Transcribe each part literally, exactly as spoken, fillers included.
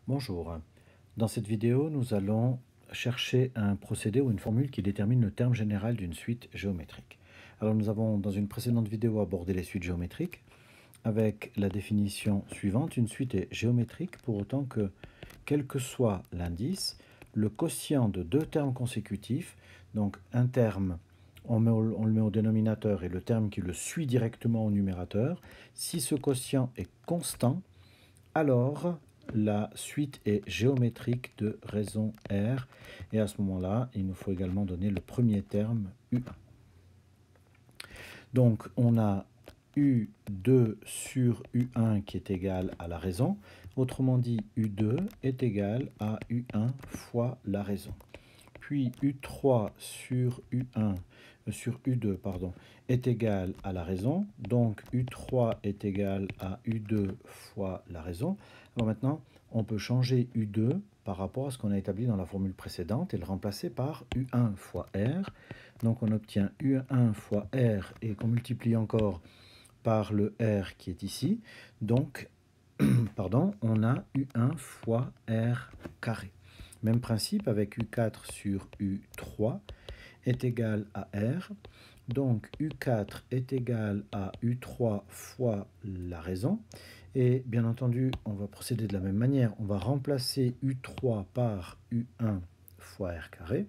Bonjour. Dans cette vidéo, nous allons chercher un procédé ou une formule qui détermine le terme général d'une suite géométrique. Alors nous avons dans une précédente vidéo abordé les suites géométriques avec la définition suivante. Une suite est géométrique pour autant que, quel que soit l'indice, le quotient de deux termes consécutifs, donc un terme on, met au, on le met au dénominateur et le terme qui le suit directement au numérateur, si ce quotient est constant, alors la suite est géométrique de raison R, et à ce moment-là, il nous faut également donner le premier terme U un. Donc on a U deux sur U un qui est égal à la raison, autrement dit U deux est égal à U un fois la raison. Puis U trois sur U un, euh, sur U deux, pardon, est égal à la raison, donc U trois est égal à U deux fois la raison. Alors maintenant, on peut changer U deux par rapport à ce qu'on a établi dans la formule précédente et le remplacer par U un fois R. Donc on obtient U un fois R et qu'on multiplie encore par le R qui est ici. Donc, pardon, on a U un fois R carré. Même principe avec U quatre sur U trois est égal à R. Donc U quatre est égal à U trois fois la raison. Et bien entendu, on va procéder de la même manière. On va remplacer U trois par U un fois R carré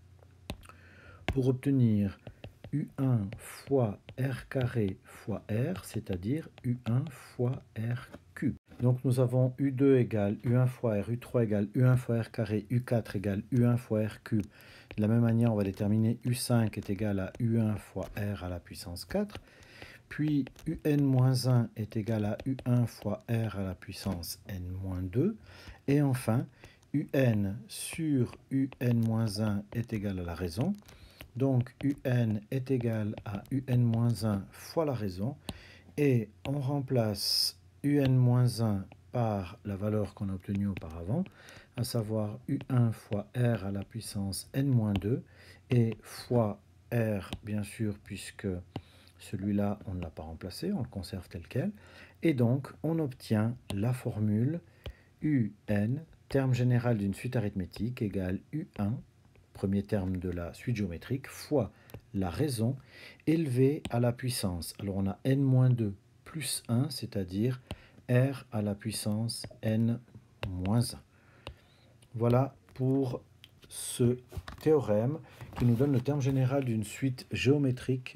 pour obtenir U un fois R carré fois R, c'est-à-dire U un fois R cube. Donc nous avons U deux égale U un fois R, U trois égale U un fois R carré, U quatre égale U un fois R cube. De la même manière, on va déterminer U cinq est égal à U un fois R à la puissance quatre. Puis U n moins un est égal à U un fois R à la puissance n moins deux. Et enfin, U n sur U n moins un est égal à la raison. Donc U n est égal à U n moins un fois la raison. Et on remplace U n moins un par la valeur qu'on a obtenue auparavant, à savoir U un fois R à la puissance n moins deux, et fois R, bien sûr, puisque celui-là, on ne l'a pas remplacé, on le conserve tel quel. Et donc, on obtient la formule U n, terme général d'une suite arithmétique, égale U un, premier terme de la suite géométrique, fois la raison élevée à la puissance. Alors on a n moins deux plus un, c'est-à-dire R à la puissance n moins un. Voilà pour ce théorème qui nous donne le terme général d'une suite géométrique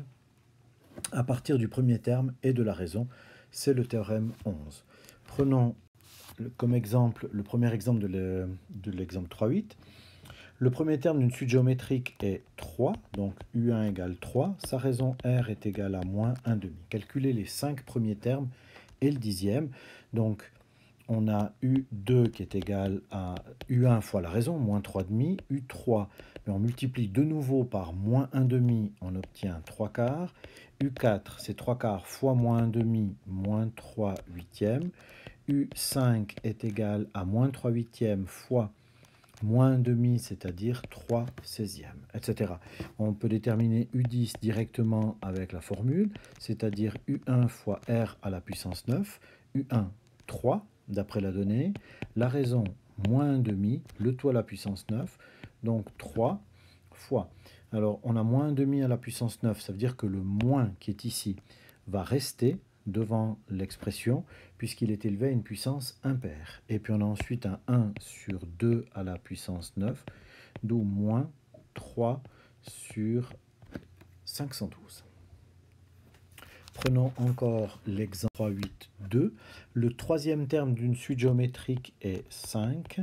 à partir du premier terme et de la raison. C'est le théorème onze. Prenons comme exemple le premier exemple de l'exemple trois virgule huit. Le premier terme d'une suite géométrique est trois, donc U un égale trois. Sa raison R est égale à moins un demi. Calculez les cinq premiers termes et le dixième. Donc, on a U deux qui est égal à U un fois la raison, moins trois demi. U trois, mais on multiplie de nouveau par moins un demi, on obtient trois quarts. U quatre, c'est trois quarts fois moins un demi, moins trois huitièmes. U cinq est égal à moins trois huitièmes fois moins un demi, c'est-à-dire trois seizièmes, et cetera. On peut déterminer U dix directement avec la formule, c'est-à-dire U un fois R à la puissance neuf, U un, trois, d'après la donnée, la raison, moins un demi, le tout à la puissance neuf, donc trois fois. Alors, on a moins un demi à la puissance neuf, ça veut dire que le moins qui est ici va rester devant l'expression, puisqu'il est élevé à une puissance impaire. Et puis on a ensuite un un sur deux à la puissance neuf, d'où moins trois sur cinq cent douze. Prenons encore l'exemple trois virgule huit deux. Le troisième terme d'une suite géométrique est cinq.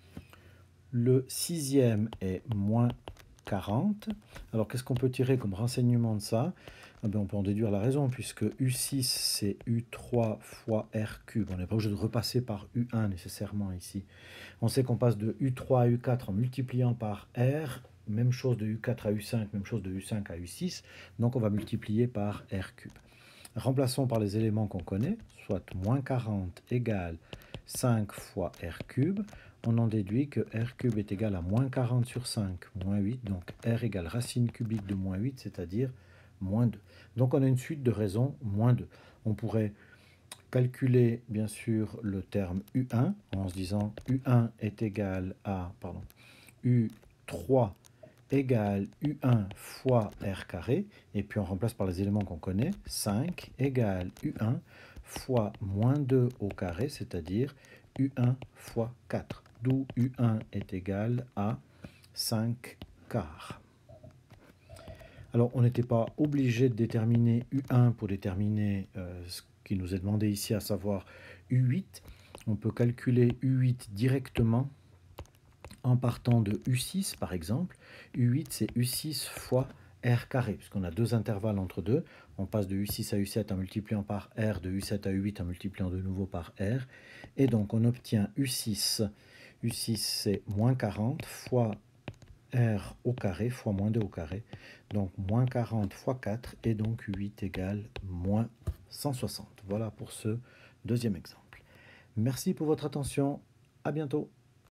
Le sixième est moins quarante. Alors qu'est-ce qu'on peut tirer comme renseignement de ça? Eh bien, on peut en déduire la raison, puisque U six c'est U trois fois R cube. On n'est pas obligé de repasser par U un nécessairement ici. On sait qu'on passe de U trois à U quatre en multipliant par R. Même chose de U quatre à U cinq, même chose de U cinq à U six. Donc on va multiplier par R cube. Remplaçons par les éléments qu'on connaît, soit moins quarante égale cinq fois R cube. On en déduit que R cube est égal à moins quarante sur cinq, moins huit. Donc R égale racine cubique de moins huit, c'est-à-dire moins deux. Donc on a une suite de raisons moins deux. On pourrait calculer bien sûr le terme U un en se disant U un est égal à, pardon, U trois égale U un fois R carré, et puis on remplace par les éléments qu'on connaît, cinq égale U un fois moins deux au carré, c'est-à-dire U un fois quatre, d'où U un est égal à cinq quarts. Alors, on n'était pas obligé de déterminer U un pour déterminer euh, ce qui nous est demandé ici, à savoir U huit. On peut calculer U huit directement en partant de U six, par exemple. U huit, c'est U six fois R carré, puisqu'on a deux intervalles entre deux. On passe de U six à U sept en multipliant par R, de U sept à U huit en multipliant de nouveau par R. Et donc, on obtient U six. U six, c'est moins quarante fois R au carré fois moins deux au carré, donc moins quarante fois quatre, et donc U huit égale moins cent soixante. Voilà pour ce deuxième exemple. Merci pour votre attention, à bientôt.